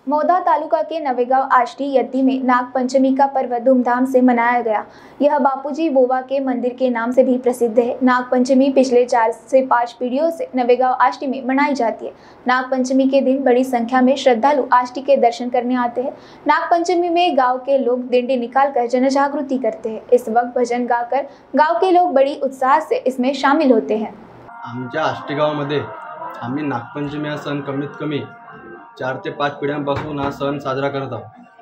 मौदा तालुका के नवेगांव आष्टी यत्ती में नाग पंचमी का पर्व धूमधाम से मनाया गया। यह बापूजी बोवा के मंदिर के नाम से भी प्रसिद्ध है। नाग पंचमी पिछले 4 से 5 पीढ़ियों से नवेगांव आष्टी में मनाई जाती है। नाग पंचमी के दिन बड़ी संख्या में श्रद्धालु आष्टी के दर्शन करने आते हैं। नाग पंचमी में गाँव के लोग दिंडी निकालकर जन जागृति करते हैं। इस वक्त भजन गाकर गाँव के लोग बड़ी उत्साह से इसमें शामिल होते हैं। आमच्या आष्टी गावामध्ये आम्ही नागपंचमी हा सण कमीत कमी 4 ते 5 पिढ्यांपासून हा सण साजरा करत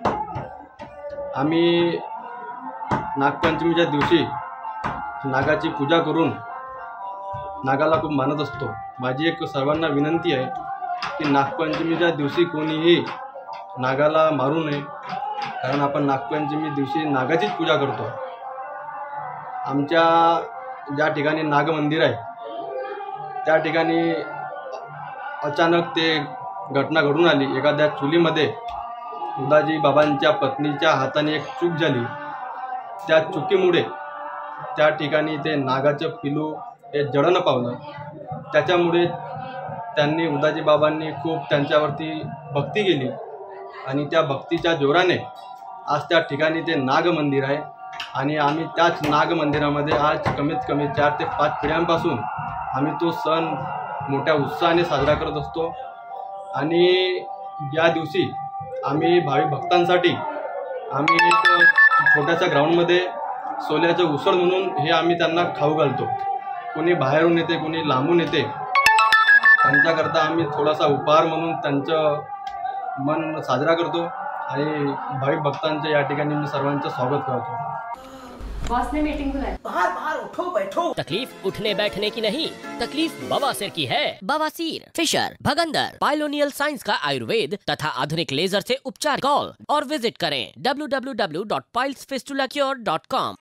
आहोत। आम्ही नागपंचमीच्या दिवशी नागाची पूजा करून नागाला खूप मानत असतो। माझी एक सर्वांना विनंती आहे की नागपंचमीच्या दिवशी कोणीही नागाला मारू नये, कारण आपण नागपंचमी दिवशी नागाचीच पूजा करतो। आमच्या ज्या ठिकाणी नाग मंदिर आहे त्या ठिकाणी अचानक ते घटना घडून आली। एखाद्या चुलीमध्ये उदाजी बाबांच्या पत्नीच्या हाताने एक चूक झाली। त्या चुकीमुळे त्या ठिकाणी ते नागाचं पिलू हे जळण पावलं। त्याच्यामुळे त्यांनी उदाजी बाबांनी खूप त्यांच्यावरती भक्ती केली आणि त्या भक्तीच्या जोराने आज त्या ठिकाणी ते नाग मंदिर आहे आणि आम्ही त्याच नाग मंदिरामध्ये आज कमीत कमी 4 ते 5 पिढ्यांपासून आम्ही तो सण मोठ्या उत्साहाने साजरा करत असतो। आणि या दिवशी आम्ही भाविक भक्तांसाठी आम्ही एक छोट्याशा ग्राउंडमध्ये सोल्याचं उसळ म्हणून हे आम्ही त्यांना खाऊ घालतो। कोणी बाहेरून येते, कोणी लांबून येते, त्यांच्याकरता आम्ही थोडासा उपहार म्हणून त्यांचं मन साजरा करतो आणि भाविक भक्तांच्या या ठिकाणी मी सर्वांचं स्वागत करतो। बॉस ने मीटिंग बुलाई। बाहर बाहर उठो बैठो। तकलीफ उठने बैठने की नहीं, तकलीफ बवासीर की है। बवासीर, फिशर, भगंदर, पाइलोनियल साइंस का आयुर्वेद तथा आधुनिक लेजर से उपचार। कॉल और विजिट करें www.pilesfistulacure.com।